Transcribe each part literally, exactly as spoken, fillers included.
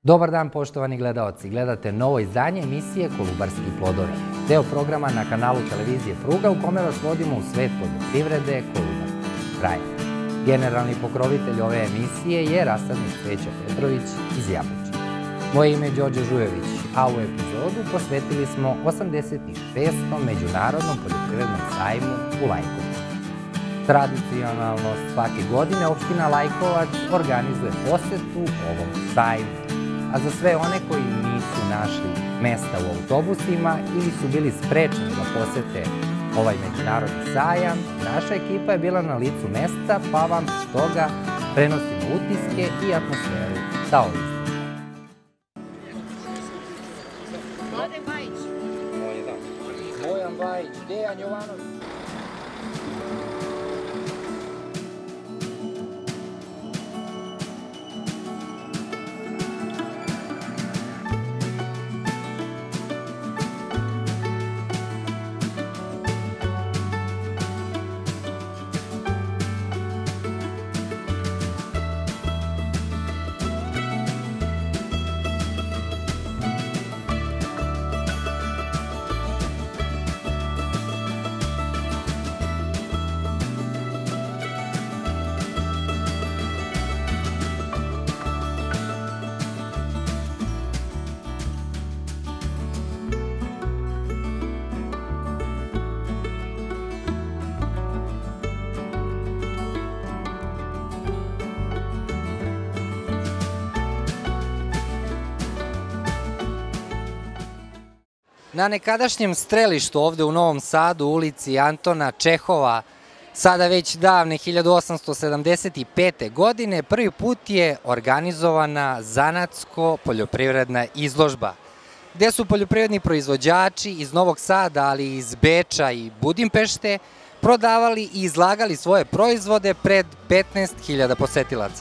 Dobar dan, poštovani gledaoci. Gledate novo izdanje emisije Kolubarski plodovi. Deo programa na kanalu televizije Pruga u kome vas vodimo u svet poljoprivrede Kolubarskog kraja. Generalni pokrovitelj ove emisije je rasadnik Cveća Petrović iz Jabuča. Moje ime je Đorđe Žujović, a u epizodu posvetili smo osamdeset šestom Međunarodnom poljoprivrednom sajmu u Lajkovcu. Tradicionalno svake godine opština Lajkovac organizuje posetu ovom sajmu. A za sve one koji nisu našli mesta u autobusima ili su bili sprečeni da posete ovaj međunarodni sajam, naša ekipa je bila na licu mesta, pa vam stoga prenosimo utiske i atmosferu sa ovih izgleda. Mladen Bajić. Bojan Bajić, Dejan Jovanović. Na nekadašnjem strelištu ovde u Novom Sadu, u ulici Antona Čehova, sada već davne hiljadu osamsto sedamdeset pete. godine, prvi put je organizovana zanatsko-poljoprivredna izložba, gde su poljoprivredni proizvođači iz Novog Sada, ali i iz Beča i Budimpešte, prodavali i izlagali svoje proizvode pred petnaest hiljada posetilaca.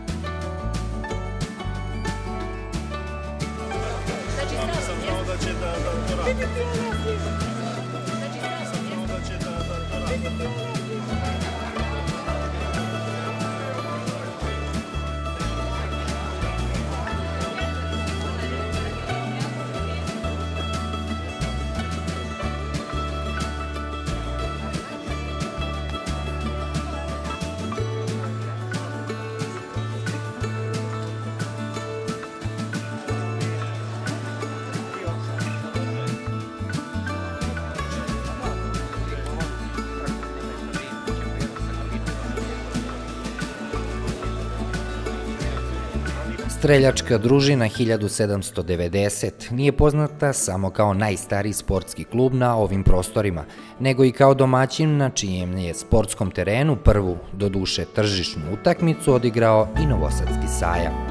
Streljačka družina hiljadu sedamsto devedeset nije poznata samo kao najstariji sportski klub na ovim prostorima, nego i kao domaćin na čijem je sportskom terenu prvu, doduše tržišnu utakmicu, odigrao i Novosadski sajam.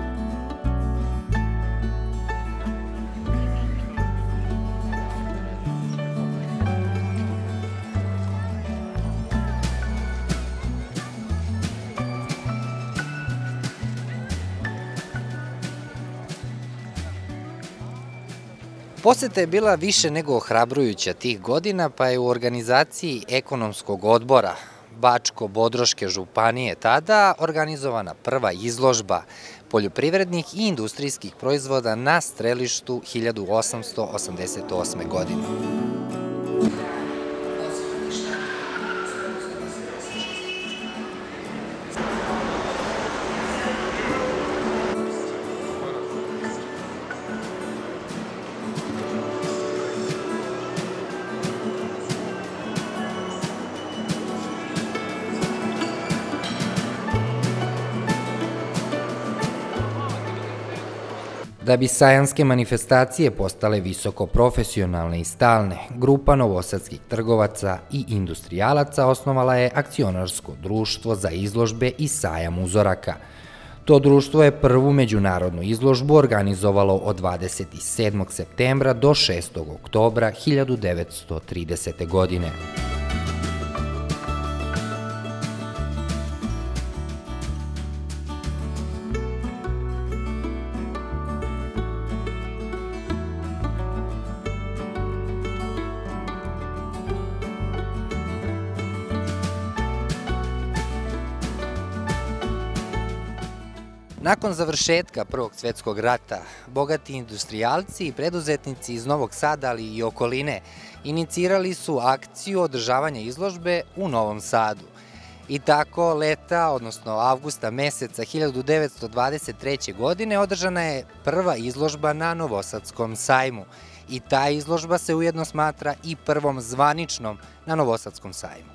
Poseta je bila više nego ohrabrujuća tih godina, pa je u organizaciji ekonomskog odbora Bačko-Bodroške županije tada organizovana prva izložba poljoprivrednih i industrijskih proizvoda na strelištu hiljadu osamsto osamdeset osme. godine. Da bi sajamske manifestacije postale visoko profesionalne i stalne, grupa novosadskih trgovaca i industrijalaca osnovala je akcionarsko društvo za izložbe i sajam uzoraka. To društvo je prvu međunarodnu izložbu organizovalo od dvadeset sedmog septembra do šestog oktobra hiljadu devetsto tridesete. godine. Nakon završetka Prvog svjetskog rata, bogati industrijalci i preduzetnici iz Novog Sada, ali i okoline, inicirali su akciju održavanja izložbe u Novom Sadu. I tako leta, odnosno avgusta meseca hiljadu devetsto dvadeset treće. godine održana je prva izložba na Novosadskom sajmu. I ta izložba se ujedno smatra i prvom zvaničnom na Novosadskom sajmu.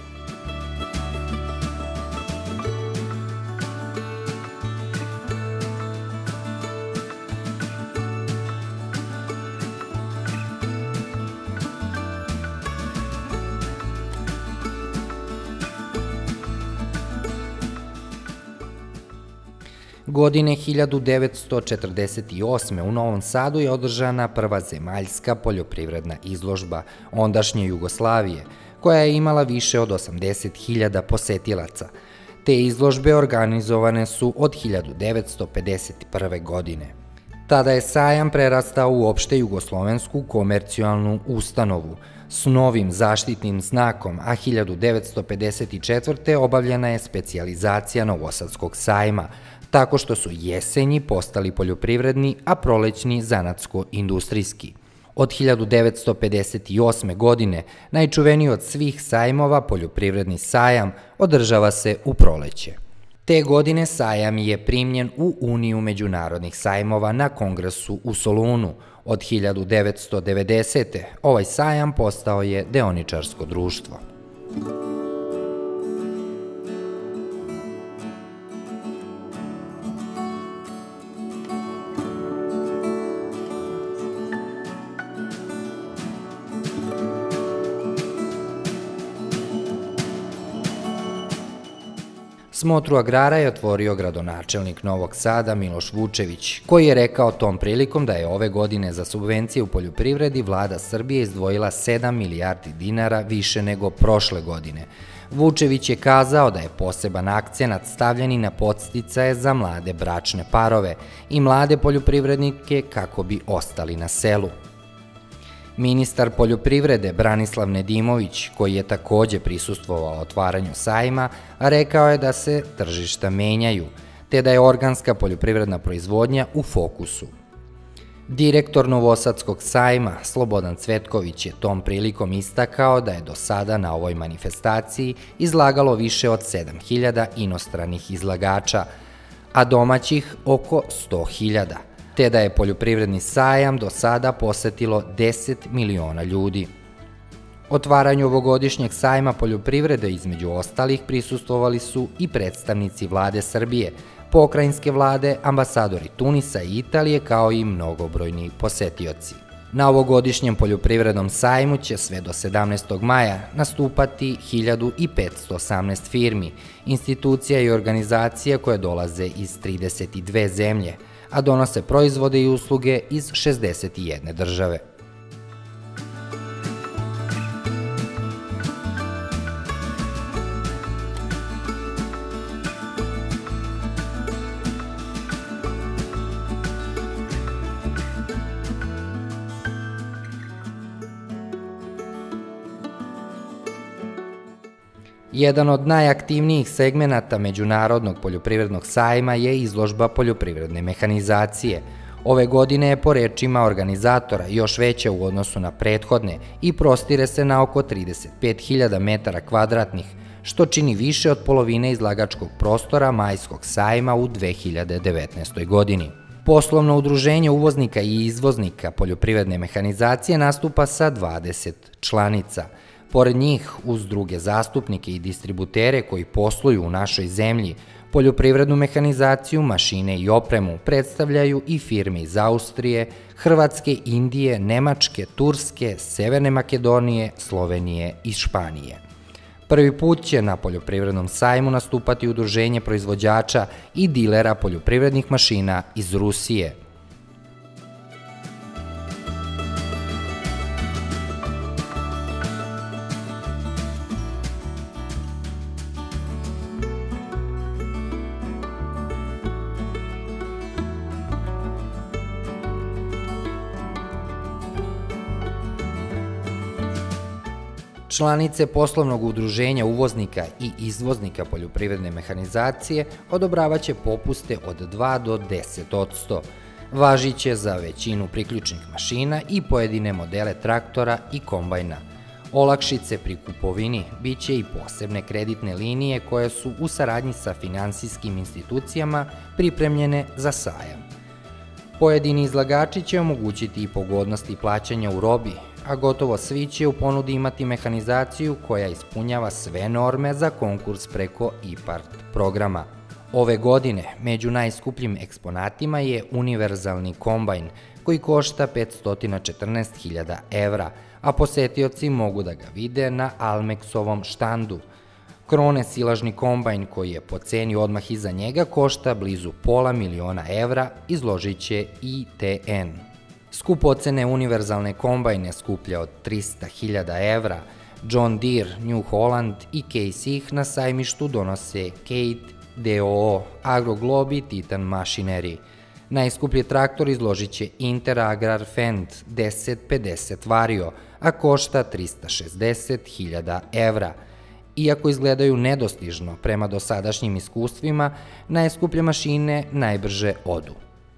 Godine hiljadu devetsto četrdeset osme. u Novom Sadu je održana prva zemaljska poljoprivredna izložba ondašnje Jugoslavije, koja je imala više od osamdeset hiljada posetilaca. Te izložbe organizovane su od hiljadu devetsto pedeset prve. godine. Tada je sajam prerastao u opšte jugoslovensku komercijalnu ustanovu s novim zaštitnim znakom, a hiljadu devetsto pedeset četvrte. obavljena je specijalizacija Novosadskog sajma, tako što su jesenji postali poljoprivredni, a prolećni zanatsko-industrijski. Od hiljadu devetsto pedeset osme. godine najčuveniji od svih sajmova, poljoprivredni sajam, održava se u proleće. Te godine sajam je primljen u Uniju međunarodnih sajmova na kongresu u Solunu. Od hiljadu devetsto devedesete. ovaj sajam postao je deoničarsko društvo. Smotru agrara je otvorio gradonačelnik Novog Sada Miloš Vučević, koji je rekao tom prilikom da je ove godine za subvencije u poljoprivredi vlada Srbije izdvojila sedam milijardi dinara više nego prošle godine. Vučević je kazao da je poseban akcenat stavljen i na podsticaje za mlade bračne parove i mlade poljoprivrednike kako bi ostali na selu. Ministar poljoprivrede Branislav Nedimović, koji je takođe prisustvovao otvaranju sajma, rekao je da se tržišta menjaju, te da je organska poljoprivredna proizvodnja u fokusu. Direktor Novosadskog sajma Slobodan Cvetković je tom prilikom istakao da je do sada na ovoj manifestaciji izlagalo više od sedam hiljada inostranih izlagača, a domaćih oko sto hiljada. Te da je poljoprivredni sajam do sada posetilo deset miliona ljudi. Otvaranju ovogodišnjeg sajma poljoprivrede između ostalih prisustvovali su i predstavnici vlade Srbije, pokrajinske vlade, ambasadori Tunisa i Italije, kao i mnogobrojni posetioci. Na ovogodišnjem poljoprivrednom sajmu će sve do sedamnaestog maja nastupati hiljadu petsto osamnaest firmi, institucija i organizacija koje dolaze iz trideset dve zemlje, a donose proizvode i usluge iz šezdeset jedne države. Jedan od najaktivnijih segmenata Međunarodnog poljoprivrednog sajma je izložba poljoprivredne mehanizacije. Ove godine je po rečima organizatora još veća u odnosu na prethodne i prostire se na oko trideset pet hiljada metara kvadratnih, što čini više od polovine izlagačkog prostora Majskog sajma u dve hiljade devetnaestoj. godini. Poslovno udruženje uvoznika i izvoznika poljoprivredne mehanizacije nastupa sa dvadeset članica. Pored njih, uz druge zastupnike i distributere koji posluju u našoj zemlji, poljoprivrednu mehanizaciju, mašine i opremu predstavljaju i firme iz Austrije, Hrvatske, Indije, Nemačke, Turske, Severne Makedonije, Slovenije i Španije. Prvi put će na poljoprivrednom sajmu nastupati udruženje proizvođača i dilera poljoprivrednih mašina iz Rusije. Članice poslovnog udruženja uvoznika i izvoznika poljoprivredne mehanizacije odobravaće popuste od dva do deset odsto. Važiće za većinu priključnih mašina i pojedine modele traktora i kombajna. Olakšice pri kupovini biće i posebne kreditne linije koje su u saradnji sa finansijskim institucijama pripremljene za sajam. Pojedini izlagači će omogućiti i pogodnosti plaćanja u robi, a gotovo svi će u ponudi imati mehanizaciju koja ispunjava sve norme za konkurs preko IPART programa. Ove godine među najskupljim eksponatima je univerzalni kombajn koji košta petsto četrnaest hiljada evra, a posetioci mogu da ga vide na Almexovom štandu. Krone silažni kombajn koji je po ceni odmah iza njega košta blizu pola miliona evra, izložit će I T N. Skupocene univerzalne kombajne skuplja od trista hiljada evra, John Deere, New Holland i Case ih na sajmištu donose Kate, D O O, Agroglob i Titan Machinery. Najskuplji traktor izložit će Interagrar Fendt deset pedeset Vario, a košta trista šezdeset hiljada evra. Iako izgledaju nedostižno prema dosadašnjim iskustvima, najskuplje mašine najbrže odu.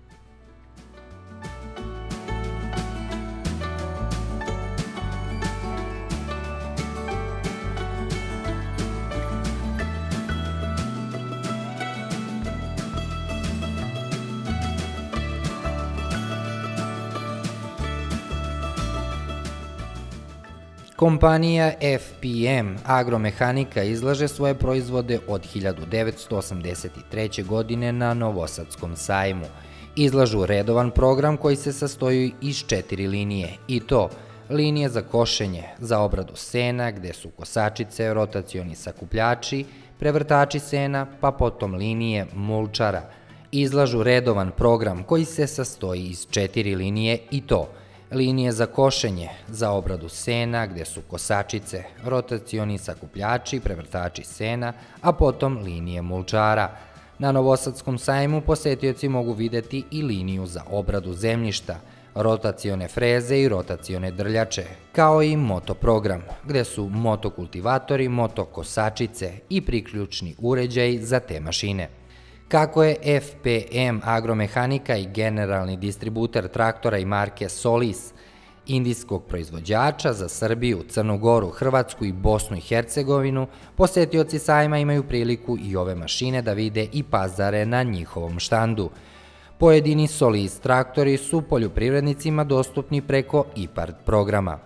Kompanija F P M Agromehanika izlaže svoje proizvode od hiljadu devetsto osamdeset treće. godine na Novosadskom sajmu. Izlažu redovan program koji se sastoji iz četiri linije, i to linije za košenje, za obradu sena, gde su kosačice, rotacioni sakupljači, prevrtači sena, pa potom linije mulčara. Izlažu redovan program koji se sastoji iz četiri linije, i to linije za košenje, za obradu sena, gde su kosačice, rotacioni sakupljači, prevrtači sena, a potom linije mulčara. Na Novosadskom sajmu posetioci mogu videti i liniju za obradu zemljišta, rotacione freze i rotacione drljače, kao i motoprogram, gde su motokultivatori, motokosačice i priključni uređaj za te mašine. Kako je F P M Agromehanika i generalni distributer traktora i marke Solis, indijskog proizvođača za Srbiju, Crnu Goru, Hrvatsku i Bosnu i Hercegovinu, posetioci sajma imaju priliku i ove mašine da vide i pazare na njihovom štandu. Pojedini Solis traktori su poljoprivrednicima dostupni preko IPART programa.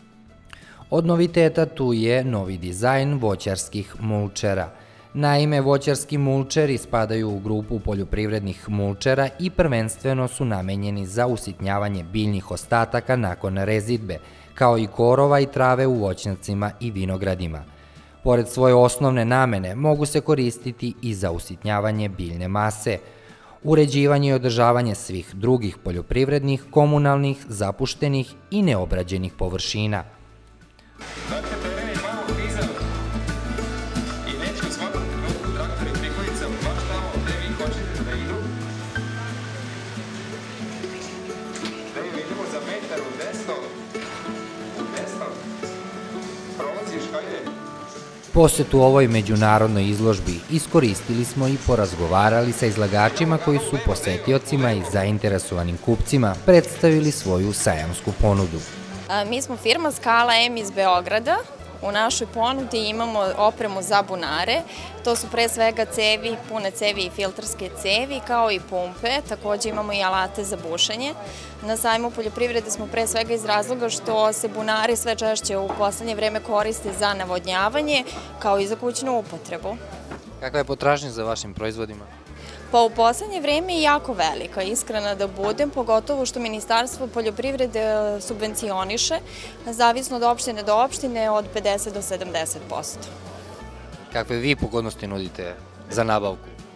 Od noviteta tu je novi dizajn voćarskih mulčera. Naime, voćarski mulčeri spadaju u grupu poljoprivrednih mulčera i prvenstveno su namenjeni za usitnjavanje biljnih ostataka nakon rezidbe, kao i korova i trave u voćnjacima i vinogradima. Pored svoje osnovne namene, mogu se koristiti i za usitnjavanje biljne mase, uređivanje i održavanje svih drugih poljoprivrednih, komunalnih, zapuštenih i neobrađenih površina. Posetu ovoj međunarodnoj izložbi iskoristili smo i porazgovarali sa izlagačima koji su posetiocima i zainteresovanim kupcima predstavili svoju sajamsku ponudu. Mi smo firma Skala M iz Beograda. U našoj ponudi imamo opremu za bunare, to su pre svega cevi, pune cevi i filterske cevi, kao i pumpe, takođe imamo i alate za bušenje. Na sajmu poljoprivrede smo pre svega iz razloga što se bunari sve češće u poslednje vreme koriste za navodnjavanje, kao i za kućnu upotrebu. Kakva je potražnja za vašim proizvodima? Pa u poslednje vreme je jako velika, iskrena da budem, pogotovo što Ministarstvo poljoprivrede subvencioniše, zavisno od opštine do opštine, od pedeset do sedamdeset posto. Kakve vi pogodnosti nudite za nabavku?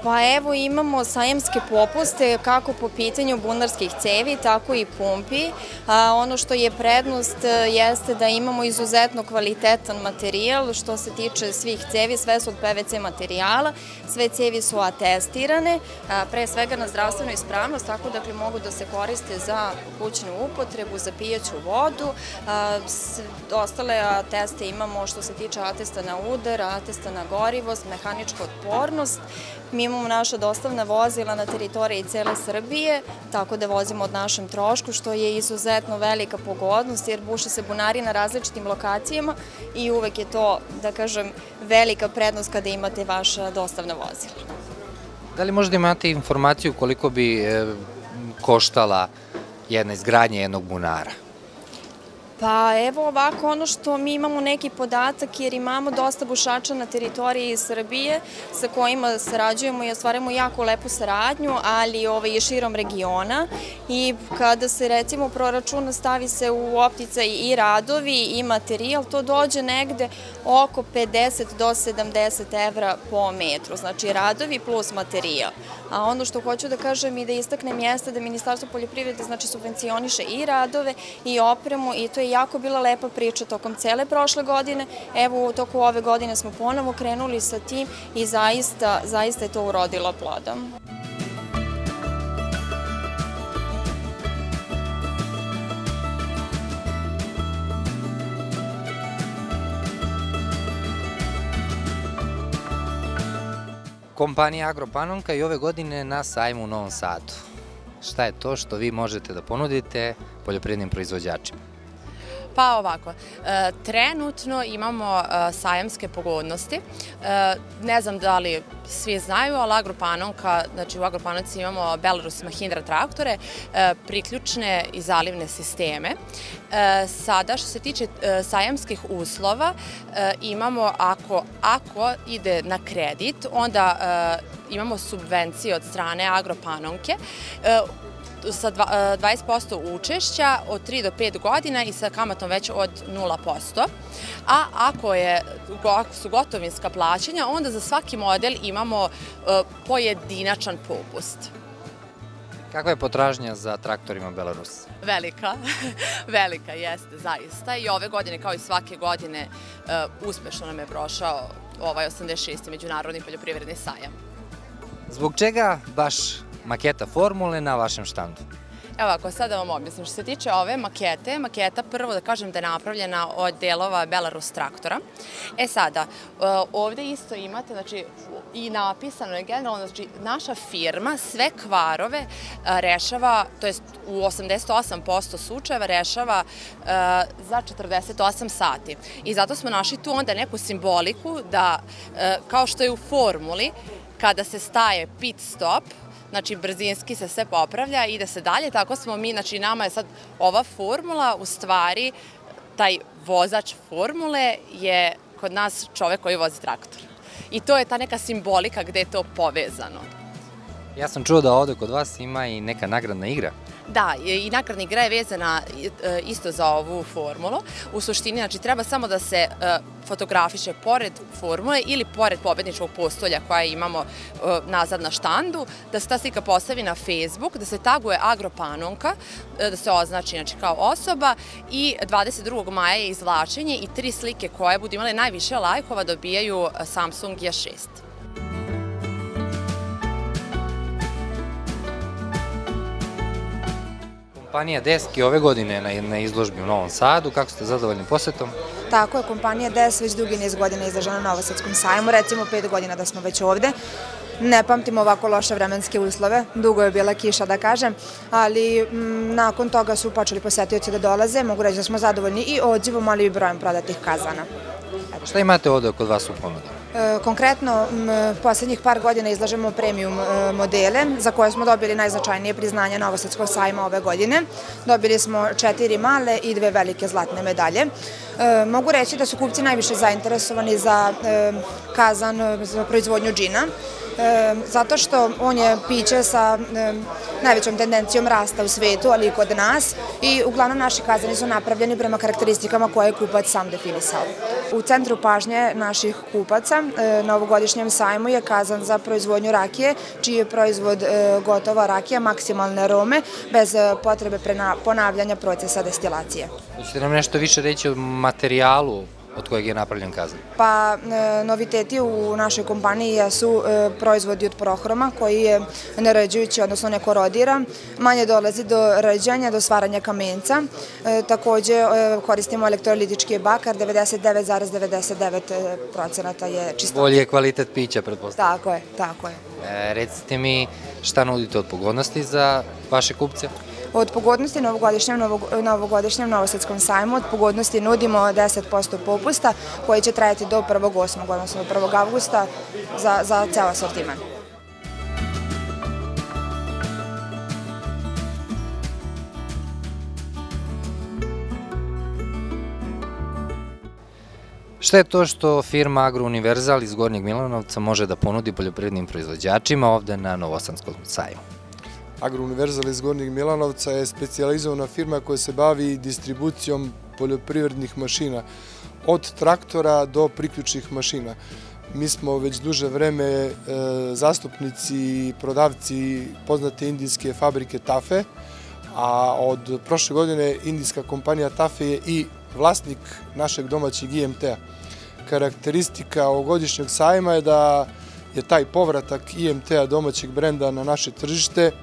Pa evo imamo sajamske popuste kako po pitanju bunarskih cevi, tako i pumpi. Ono što je prednost jeste da imamo izuzetno kvalitetan materijal što se tiče svih cevi, sve su od P V C materijala, sve cevi su atestirane, pre svega na zdravstvenu ispravnost, tako dakle mogu da se koriste za kućnu upotrebu, za pijaću vodu. Ostale ateste imamo što se tiče atesta na udar, atesta na gorivost, mehaničku otpornost. Mi imamo naša dostavna vozila na teritoriji cele Srbije, tako da vozimo od našem trošku, što je izuzetno velika pogodnost, jer buše se bunari na različitim lokacijama i uvek je to, da kažem, velika prednost kada imate vaša dostavna vozila. Da li možda imate informaciju koliko bi koštala jedna izgradnja jednog bunara? Pa evo ovako, ono što mi imamo neki podatak jer imamo dosta bušača na teritoriji Srbije sa kojima sarađujemo i ostvarujemo jako lepu saradnju, ali i širom regiona i kada se recimo proračuna stavi se u opticaj i radovi i materijal, to dođe negde oko pedeset do sedamdeset evra po metru, znači radovi plus materijal. A ono što hoću da kažem i da istaknem jeste da Ministarstvo poljoprivrede znači subvencioniše i radove i opremu i to je jako bila lepa priča tokom cele prošle godine. Evo u toku ove godine smo ponovo krenuli sa tim i zaista, zaista je to urodilo plodom. Kompanija Agropanonka i ove godine na sajmu u Novom Sadu. Šta je to što vi možete da ponudite poljoprivrednim proizvođačima? Pa ovako, trenutno imamo sajamske pogodnosti. Ne znam da li svi znaju, ali Agropanonka, znači u Agropanonci imamo Belarus Mahindra traktore, priključne i zalivne sisteme. Sada, što se tiče sajamskih uslova, imamo, ako ide na kredit, onda imamo subvencije od strane Agropanonke, sa dvadeset posto učešća od tri do pet godina i sa kamatom već od nula posto. A ako su gotovinska plaćanja, onda za svaki model imamo pojedinačan popust. Kakva je potražnja za traktorima Belarus? Velika, velika jeste zaista i ove godine kao i svake godine uspešno nam je prošao ovaj osamdeset šesti međunarodni poljoprivredni sajam. Zbog čega baš maketa formule na vašem štandu? Evo ako sad da vam objasnim, što se tiče ove makete, maketa prvo da kažem da je napravljena od delova Belarus traktora. E sada, ovde isto imate, znači i napisano je generalno, znači naša firma sve kvarove rešava, to jest u osamdeset osam posto slučajeva rešava za četrdeset osam sati. I zato smo našli tu onda neku simboliku da, kao što je u formuli, kada se staje pit stop, znači brzinski se sve popravlja i ide se dalje, tako smo mi, znači nama je sad ova formula, u stvari taj vozač formule je kod nas čovek koji vozi traktor. I to je ta neka simbolika gde je to povezano. Ja sam čuo da ovde kod vas ima i neka nagradna igra. Da, i nagradna igra je vezana isto za ovu formulu. U suštini, znači, treba samo da se fotografiše pored formule ili pored pobedničkog postolja koja imamo nazad na štandu, da se ta slika postavi na Facebook, da se taguje Agropanonka, da se označi znači, kao osoba i dvadeset drugog maja je izvlačenje i tri slike koje budu imale najviše lajkova dobijaju Samsung J šest. Kompanija D E S K ove godine na izložbi u Novom Sadu. Kako ste zadovoljni posetom? Tako je, kompanija D E S već dugi niz godina izložena na Novosadskom sajmu, recimo pet godina da smo već ovde. Ne pamtimo ovako loše vremenske uslove, dugo je bila kiša da kažem, ali nakon toga su počeli posetioci da dolaze, mogu reći da smo zadovoljni i odzivom, ali i brojem prodatih kazana. Šta imate ovde kod vas u ponudi? Konkretno, poslednjih par godina izlažemo premium modele za koje smo dobili najznačajnije priznanje Novosadskog sajma ove godine. Dobili smo četiri male i dve velike zlatne medalje. Mogu reći da su kupci najviše zainteresovani za kazan za proizvodnju džina, zato što on je piće sa najvećom tendencijom rasta u svetu, ali i kod nas, i uglavnom naši kazani su napravljeni prema karakteristikama koje je kupac sam definisao. U centru pažnje naših kupaca na ovogodišnjem sajmu je kazan za proizvodnju rakije, čiji je proizvod gotova rakija maksimalne arome, bez potrebe ponavljanja procesa destilacije. Hoćete nam nešto više reći o materijalu od kojeg je napravljen kazan? Pa, noviteti u našoj kompaniji su proizvodi od prohroma koji je nerđujući, odnosno ne korodira, manje dolazi do rđanja, do stvaranja kamenca. Takođe koristimo elektrolitički bakar, devedeset devet zarez devedeset devet procenata je čistoća. Bolji je kvalitet pića, pretpostavljam. Tako je, tako je. Recite mi šta nudite od pogodnosti za vaše kupce? Od pogodnosti na ovogodišnjem Novosadskom sajmu, od pogodnosti nudimo deset posto popusta koji će trajati do prvog osmog, odnosno do prvog avgusta za ceo asortiman. Šta je to što firma Agrouniverzal iz Gornjeg Milanovca može da ponudi poljoprivrednim proizvođačima ovde na Novosadskom sajmu? Agrouniverzal iz Gornjeg Milanovca je specijalizovana firma koja se bavi distribucijom poljoprivrednih mašina, od traktora do priključnih mašina. Mi smo već duže vreme zastupnici i prodavci poznate indijske fabrike Tafe, a od prošle godine indijska kompanija Tafe je i vlasnik našeg domaćeg I M T-a. Karakteristika ovogodišnjeg sajma je da je taj povratak I M T-a domaćeg brenda na naše tržište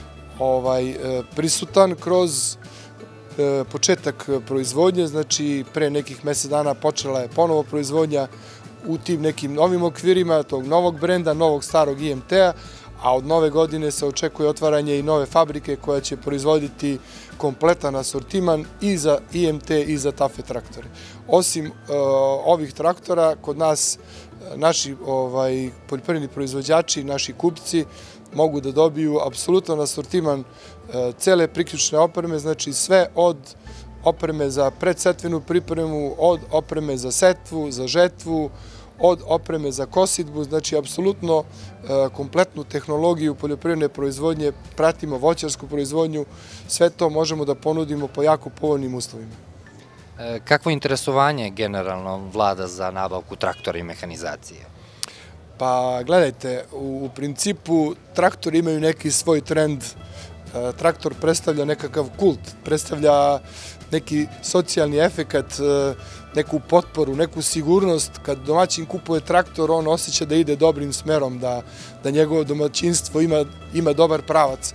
prisutan kroz početak proizvodnje, znači pre nekih mesec dana počela je ponovo proizvodnja u tim nekim novim okvirima tog novog brenda, novog starog I M T-a, a od nove godine se očekuje otvaranje i nove fabrike koja će proizvoditi kompletan asortiman i za I M T i za Tafe traktore. Osim ovih traktora, kod nas naši poljoprivredni proizvođači, naši kupci mogu da dobiju apsolutan asortiman cele priključne opreme, znači sve od opreme za predsetvenu pripremu, od opreme za setvu, za žetvu, od opreme za kosidbu, znači apsolutno kompletnu tehnologiju poljoprivredne proizvodnje, pratimo voćarsku proizvodnju, sve to možemo da ponudimo po jako povoljnim uslovima. Kakvo interesovanje generalno vlada za nabavku traktora i mehanizacije? Pa gledajte, u principu traktori imaju neki svoj trend, traktor predstavlja nekakav kult, predstavlja neki socijalni efekat, neku potporu, neku sigurnost. Kad domaćin kupuje traktor, on osjeća da ide dobrim smerom, da njegovo domaćinstvo ima dobar pravac.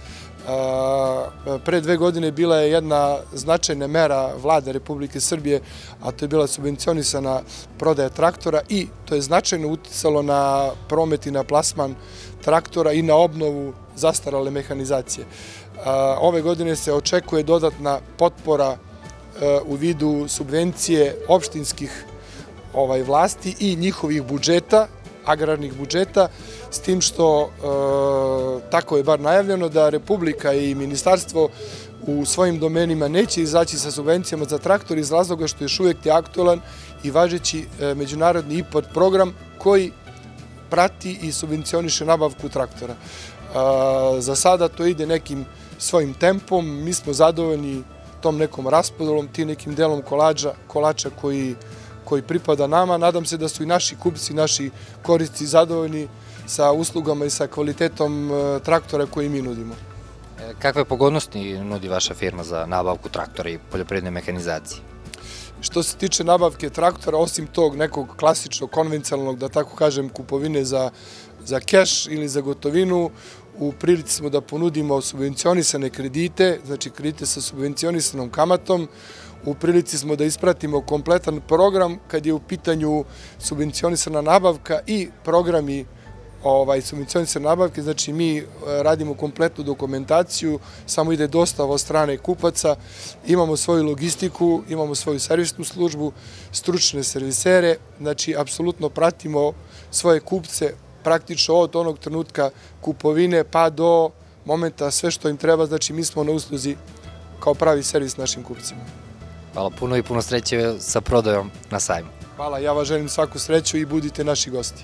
Pre dve godine bila je jedna značajna mera vlade Republike Srbije, a to je bila subvencionisana prodaja traktora i to je značajno uticalo na promet i na plasman traktora i na obnovu zastarale mehanizacije. Ove godine se očekuje dodatna potpora u vidu subvencije opštinskih vlasti i njihovih budžeta, agrarnih budžeta, s tim što, tako je bar najavljeno, da Republika i ministarstvo u svojim domenima neće izaći sa subvencijama za traktor iz razloga što još uvijek je aktualan i važeći međunarodni I P A R program koji prati i subvencioniše nabavku traktora. Za sada to ide nekim svojim tempom, mi smo zadovoljni tom nekom raspodelom, tim nekim delom kolača koji pripada nama. Nadam se da su i naši kupci, naši korisnici zadovoljni sa uslugama i sa kvalitetom traktora koji mi nudimo. Kakve pogodnosti nudi vaša firma za nabavku traktora i poljoprivredne mehanizacije? Što se tiče nabavke traktora, osim tog nekog klasičnog, konvencionalnog, da tako kažem, kupovine za keš ili za gotovinu, u prilici smo da ponudimo subvencionisane kredite, znači kredite sa subvencionisanom kamatom. U prilici smo da ispratimo kompletan program kad je u pitanju subvencionisana nabavka i programi subvencionisane nabavke, znači mi radimo kompletnu dokumentaciju, samo ide dostava od strane kupaca, imamo svoju logistiku, imamo svoju servisnu službu, stručne servisere, znači apsolutno pratimo svoje kupce praktično od onog trenutka kupovine pa do momenta sve što im treba, znači mi smo na usluzi kao pravi servis našim kupcima. Hvala puno i puno sreće sa prodajom na sajmu. Hvala, ja vas želim svaku sreću i budite naši gosti.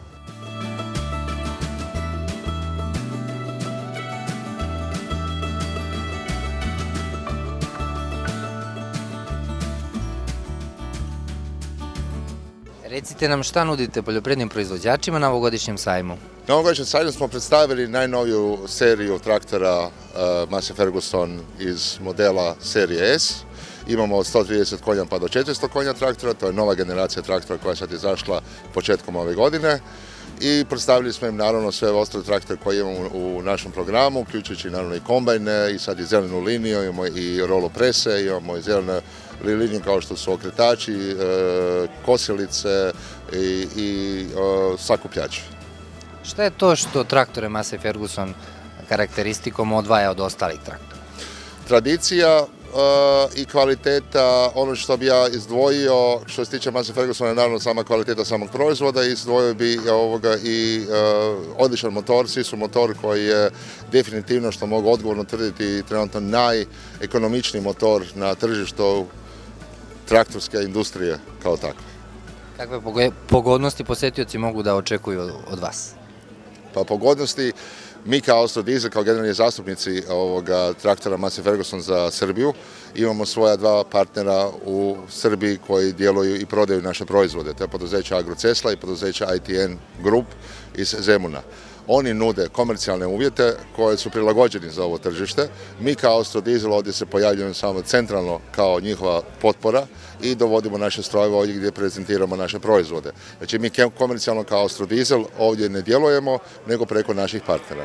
Recite nam šta nudite poljoprivrednim proizvođačima na ovogodišnjem sajmu? Na ovogodišnjem sajmu smo predstavili najnoviju seriju traktora Massey Ferguson iz modela serije S. Imamo od sto trideset konja pa do četiristo konja traktora, to je nova generacija traktora koja sad izašla početkom ove godine. I predstavili smo im naravno sve ostale traktore koje imamo u našem programu, uključujući naravno i kombajne, i sad i zelenu liniju, imamo i rolo prese, imamo i zelene linije kao što su okretači, kosilice i, i sakupljači. Šta je to što traktore Massey Ferguson karakteristikom odvaja od ostalih traktora? Tradicija i kvaliteta, ono što bi ja izdvojio, što se tiče Massey Fergusona je naravno sama kvaliteta samog proizvoda, i izdvojio bi ovoga i odličan motor, svi su motor koji je definitivno, što mogu odgovorno tvrditi, trenutno najekonomičniji motor na tržištu traktorske industrije kao takve. Kakve pogodnosti posetioci mogu da očekuju od vas? Pa pogodnosti, mi kao Austrodiesel, kao generalni zastupnici ovoga traktora Massey Ferguson za Srbiju, imamo svoja dva partnera u Srbiji koji djeluju i prodaju naše proizvode. To je poduzeće Agrocesla i poduzeće I T N Group iz Zemuna. Oni nude komercijalne uvjete koje su prilagođeni za ovo tržište. Mi kao Austrodiesel ovdje se pojavljujemo samo centralno kao njihova potpora i dovodimo naše strojeve ovdje gdje prezentiramo naše proizvode. Znači mi komercijalno kao Austrodiesel ovdje ne djelujemo, nego preko naših partnera.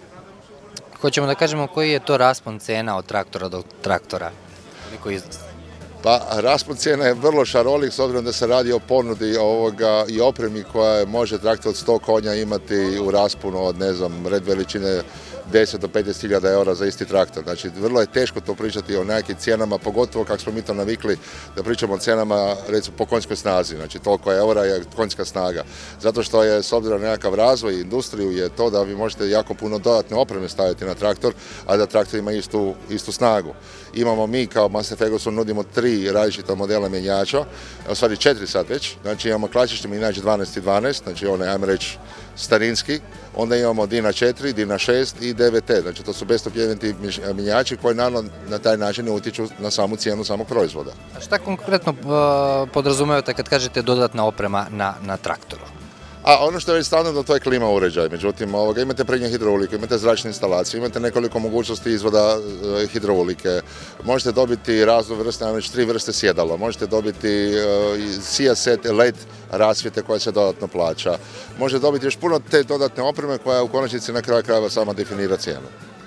Hoćemo da kažemo koji je to raspon cena od traktora do traktora? Koliko iznos? Pa raspon cijena je vrlo šarolik, s obzirom da se radi o ponudi ovoga i opremi koja može traktor od sto konja imati u rasponu od, ne znam, red veličine deset do petnaest hiljada eura za isti traktor. Znači, vrlo je teško to pričati o nekakvim cijenama, pogotovo kako smo mi to navikli da pričamo o cijenama, recimo, po konjskoj snazi. Znači, toliko eura je konjska snaga. Zato što je, s obzirom na nekakav razvoj i industriju, je to da vi možete jako puno dodatne opreme staviti na traktor, a da traktor ima istu, istu snagu. Imamo mi kao Massey Ferguson nudimo tri različita modela mjenjača, u stvari četiri sad već. Znači imamo klasični mjenjač dvanaest i dvanaest, znači onaj, ajmo reći, starinski. Onda imamo Dina četiri, Dina šest i D V T, znači to su bestopljeventi mjenjači koji naravno na taj način utječu na samu cijenu samog proizvoda. A šta konkretno podrazumevate kad kažete dodatna oprema na, na traktoru? A ono što je standardno, to je klima uređaj, međutim ovoga, imate prednje hidraulike, imate zračne instalacije, imate nekoliko mogućnosti izvoda e, hidraulike, možete dobiti razne vrste, najmanje tri vrste sjedala, možete dobiti e, Sia set L E D rasvjete koja se dodatno plaća, možete dobiti još puno te dodatne opreme koja u konačnici na kraju krajeva sama definira cijenu.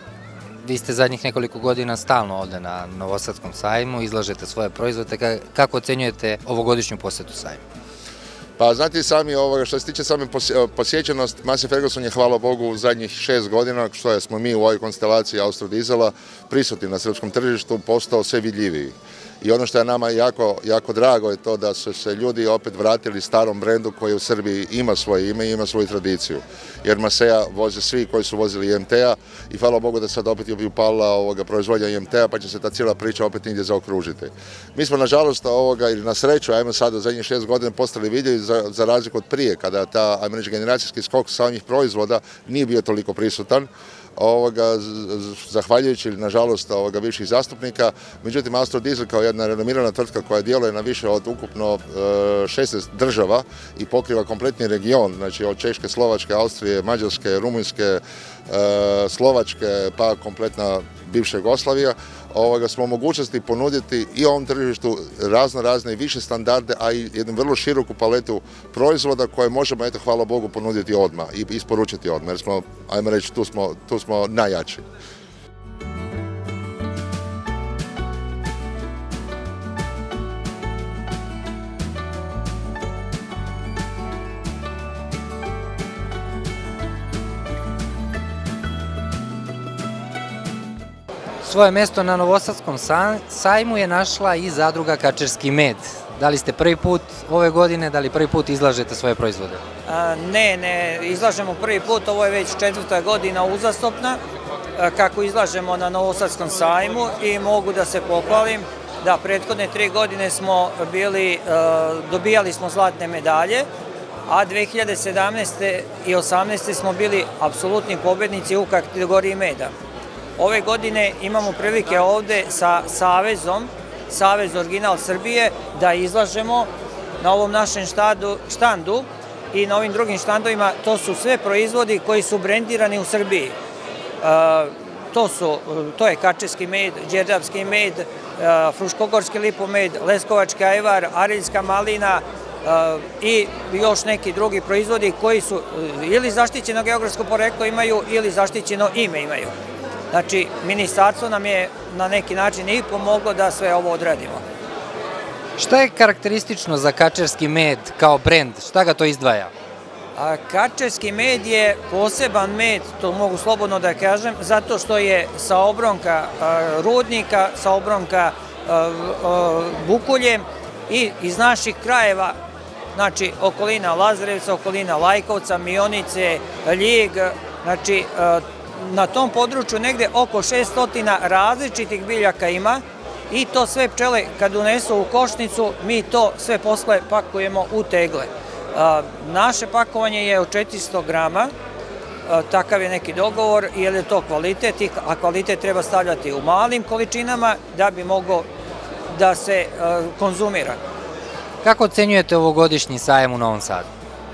Vi ste zadnjih nekoliko godina stalno ovdje na Novosadskom sajmu, izlažete svoje proizvode, kako ocenjujete ovogodišnju posetu sajmu? Pa znate sami ovoga, što se tiče same posjećenost, Massey Ferguson je, hvala Bogu, u zadnjih šest godina, što je, smo mi u ovoj konstelaciji Austrodiesela prisutni na srpskom tržištu, postao sve vidljiviji. I ono što je nama jako, jako drago je to da su se ljudi opet vratili starom brendu koji u Srbiji ima svoje ime i ima svoju tradiciju. Jer Maseja voze svi koji su vozili I M T-a i hvala Bogu da sad opet je upala ovoga proizvodnja I M T-a, pa će se ta cijela priča opet nigdje zaokružiti. Mi smo nažalost ovoga, ili na sreću, ajmo sad u zadnjih šest godina postali vidljivi za, za razliku od prije, kada ta, ajmo reći, generacijski skok samih proizvoda nije bio toliko prisutan. Ovoga, zahvaljujući, nažalost, ovoga, viših zastupnika. Međutim, Austrodiesel kao jedna renomirana tvrtka koja djeluje na više od ukupno šesnaest država i pokriva kompletni region, znači od Češke, Slovačke, Austrije, Mađarske, Rumunjske, Slovačke, pa kompletna bivša Jugoslavija, ovoga, smo u mogućnosti ponuditi i ovom tržištu razno razne i više standarde, a i jednu vrlo široku paletu proizvoda koje možemo, eto, hvala Bogu, ponuditi odmah i isporučiti odmah, jer smo, ajmo reći, tu smo, tu smo najjači. Svoje mjesto na Novosadskom sajmu je našla i zadruga Kačerski med. Da li ste prvi put ove godine, da li prvi put izlažete svoje proizvode? Ne, ne izlažemo prvi put, ovo je već četvrta godina uzastopna kako izlažemo na Novosadskom sajmu i mogu da se pohvalim Da, prethodne tri godine smo bili, dobijali smo zlatne medalje, a dve hiljade sedamnaeste i osamnaeste smo bili apsolutni pobednici u kategoriji meda. Ove godine imamo prilike ovde sa Savezom, Savez Original Srbije, da izlažemo na ovom našem štandu i na ovim drugim štandovima. To su sve proizvodi koji su brendirani u Srbiji. To su, to je kačerski med, đerdapski med, fruškogorski lipomed, leskovački ajvar, ariljska malina i još neki drugi proizvodi koji su ili zaštićeno geografsko poreklo imaju ili zaštićeno ime imaju. Znači, ministarstvo nam je na neki način i pomoglo da sve ovo odradimo. Šta je karakteristično za kačerski med kao brend? Šta ga to izdvaja? Kačerski med je poseban med, to mogu slobodno da kažem, zato što je sa obronka rudnika, sa obronka Bukulje i iz naših krajeva, znači okolina Lazarevca, okolina Lajkovca, Mionice, Ljig, znači na tom području negde oko šesto različitih biljaka ima i to sve pčele kad unesu u košnicu, mi to sve posle pakujemo u tegle. Naše pakovanje je od četiristo grama, takav je neki dogovor, jer je to kvalitet, a kvalitet treba stavljati u malim količinama da bi mogao da se konzumira. Kako ocenjujete ovogodišnji sajam u Novom Sadu?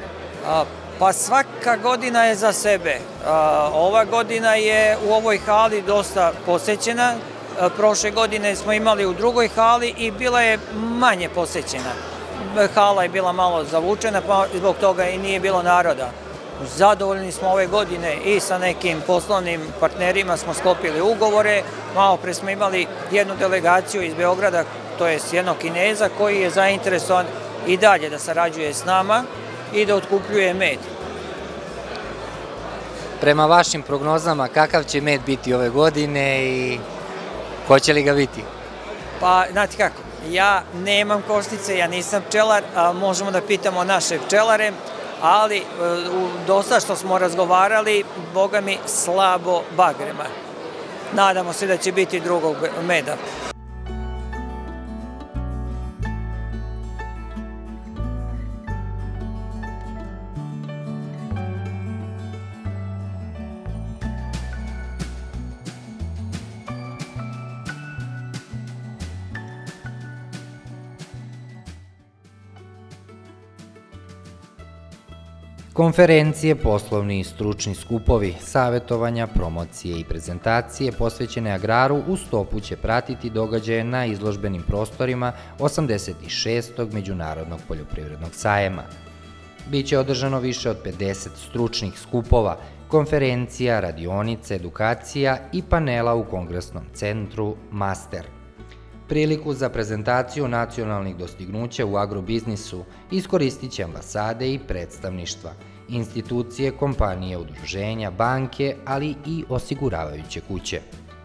Pa svaka godina je za sebe. Ova godina je u ovoj hali dosta posećena. Prošle godine smo imali u drugoj hali i bila je manje posećena. Hala je bila malo zavučena, pa zbog toga i nije bilo naroda. Zadovoljni smo ove godine i sa nekim poslovnim partnerima smo sklopili ugovore. Malo pre smo imali jednu delegaciju iz Beograda, to je jednog Kineza koji je zainteresovan i dalje da sarađuje s nama i da otkupljuje med. Prema vašim prognozama, kakav će med biti ove godine i hoće li ga biti? Pa, znate kako, ja nemam košnice, ja nisam pčelar, možemo da pitamo naše pčelare, ali dosta što smo razgovarali, boga mi, slabo bagrema. Nadamo se da će biti drugog meda. Konferencije, poslovni i stručni skupovi, savjetovanja, promocije i prezentacije posvećene agraru u stopu će pratiti događaje na izložbenim prostorima osamdeset šestog Međunarodnog poljoprivrednog sajama. Biće održano više od pedeset stručnih skupova, konferencija, radionica, edukacija i panela u kongresnom centru Master. Priliku za prezentaciju nacionalnih dostignuća u agrobiznisu iskoristit će ambasade i predstavništva, institucije, kompanije, udruženja, banke, ali i osiguravajuće kuće.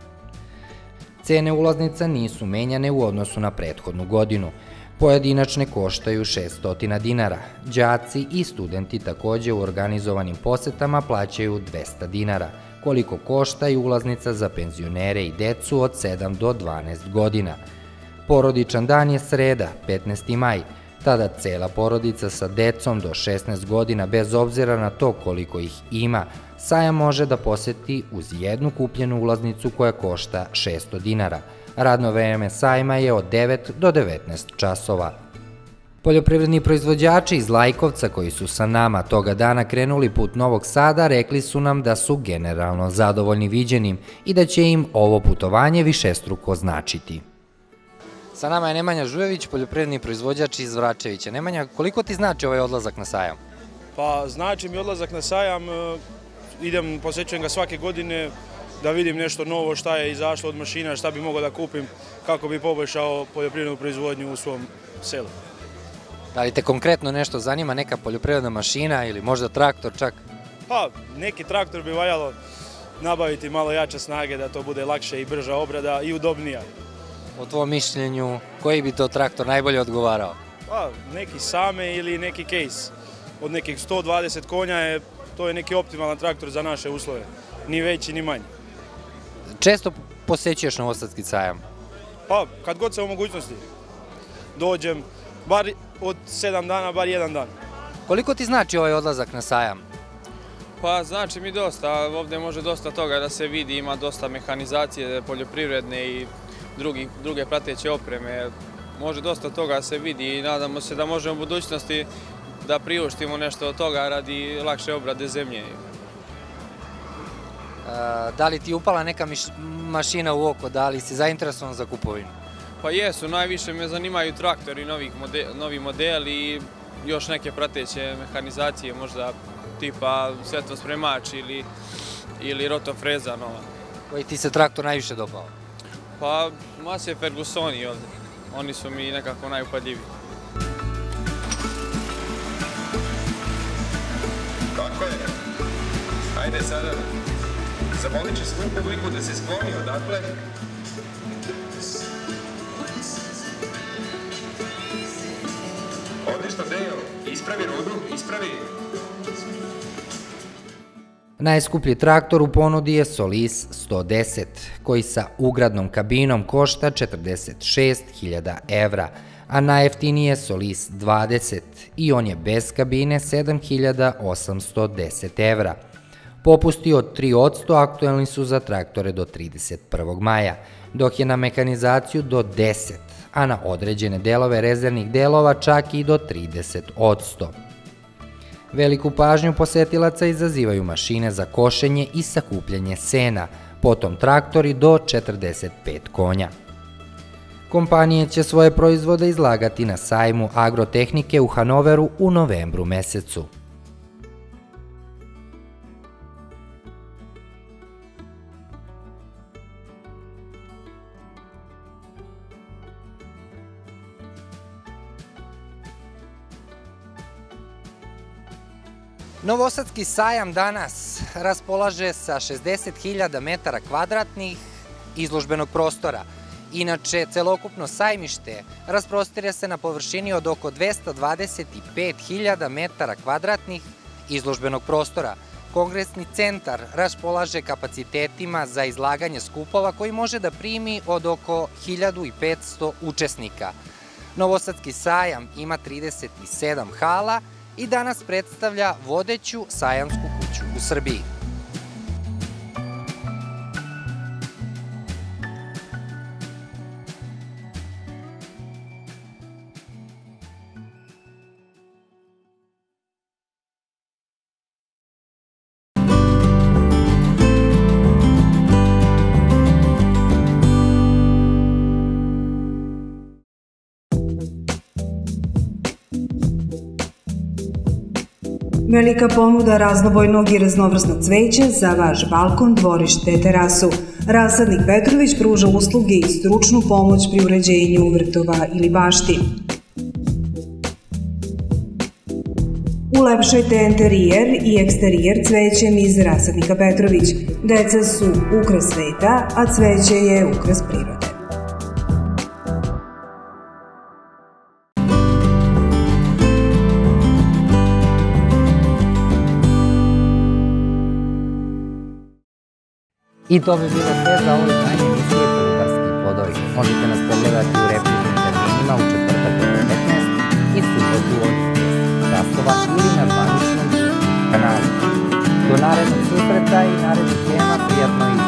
Cene ulaznica nisu menjane u odnosu na prethodnu godinu. Pojedinačne koštaju šesto dinara. Đaci i studenti takođe u organizovanim posetama plaćaju dvesta dinara, koliko košta i ulaznica za penzionere i decu od sedam do dvanaest godina. Porodičan dan je sreda, petnaesti maj, tada cela porodica sa decom do šesnaest godina, bez obzira na to koliko ih ima, sajam može da poseti uz jednu kupljenu ulaznicu koja košta šesto dinara. Radno vreme sajma je od devet do devetnaest časova. Poljoprivredni proizvođači iz Lajkovca koji su sa nama toga dana krenuli put Novog Sada rekli su nam da su generalno zadovoljni viđenim i da će im ovo putovanje višestruko značiti. Sa nama je Nemanja Žujević, poljoprivredni proizvođač iz Vračevića. Nemanja, koliko ti znači ovaj odlazak na sajam? Pa znači mi odlazak na sajam, idem, posećujem ga svake godine da vidim nešto novo, šta je izašlo od mašina, šta bi mogao da kupim kako bi poboljšao poljoprivrednu proizvodnju u svom selu. Da li te konkretno nešto zanima, neka poljoprivredna mašina ili možda traktor čak? Pa, neki traktor bi valjalo nabaviti malo jače snage da to bude lakše i brža obrada i udobnija. Po tvojom mišljenju, koji bi to traktor najbolje odgovarao? Pa, neki Same ili neki Case. Od nekih sto dvadeset konja je, to je neki optimalan traktor za naše uslove. Ni veći, ni manji. Često posećuješ Novosadski sajam? Pa, kad god se u mogućnosti dođem, bar od sedam dana, bar jedan dan. Koliko ti znači ovaj odlazak na sajam? Pa znači mi dosta, ovdje može dosta toga da se vidi, ima dosta mehanizacije poljoprivredne i druge prateće opreme. Može dosta toga da se vidi i nadamo se da možemo u budućnosti da priuštimo nešto od toga radi lakše obrade zemlje. Da li ti upala neka mašina u oko, da li si zainteresovan za kupovinu? Pa jesu, najviše me zanimaju traktori, novi modeli i još neke prateće mehanizacije, možda tipa svetlospremač ili rotofreza nova. Koji ti se traktor najviše dopao? Pa Massey Fergusoni ovdje, oni su mi nekako najupadljiviji. Tako je. Ajde sada, zamolit ću svoju publiku da se skloni odatle. Odlično, Dejo, ispravi rudu, ispravi. Najskuplji traktor u ponudi je Solis sto deset, koji sa ugradnom kabinom košta četrdeset šest hiljada evra, a najjeftiniji je Solis dvadeset i on je bez kabine sedam hiljada osamsto deset evra. Popusti od tri posto aktuelni su za traktore do trideset prvog maja, dok je na mehanizaciju do deset, a na određene delove rezervnih delova čak i do trideset posto. Veliku pažnju posetilaca izazivaju mašine za košenje i sakupljanje sena, potom traktori do četrdeset pet konja. Kompanije će svoje proizvode izlagati na sajmu agrotehnike u Hanoveru u novembru mesecu. Novosadski sajam danas raspolaže sa šezdeset hiljada metara kvadratnih izložbenog prostora. Inače, celokupno sajmište rasprostire se na površini od oko dvesta dvadeset pet hiljada metara kvadratnih izložbenog prostora. Kongresni centar raspolaže kapacitetima za izlaganje skupova koji može da primi od oko hiljadu petsto učesnika. Novosadski sajam ima trideset sedam hala i danas predstavlja vodeću sajamsku kuću u Srbiji. Velika ponuda raznobojnog i raznovrsnog cveća za vaš balkon, dvorište, terasu. Rasadnik Petrović pruža usluge i stručnu pomoć pri uređenju vrtova ili bašti. Ulepšajte interijer i eksterijer cvećem iz Rasadnika Petrović. Deca su ukras sveta, a cveće je ukras prirode. I to bi bilo sve za ovo izdanje emisije Kolubarski plodovi. Možete nas pogledati u repriznim terminima u četvrtak od petnaest i subotu od deset časova ili na zvaničnom kanalu. Do narednog susreta i narednih tema, prijatno i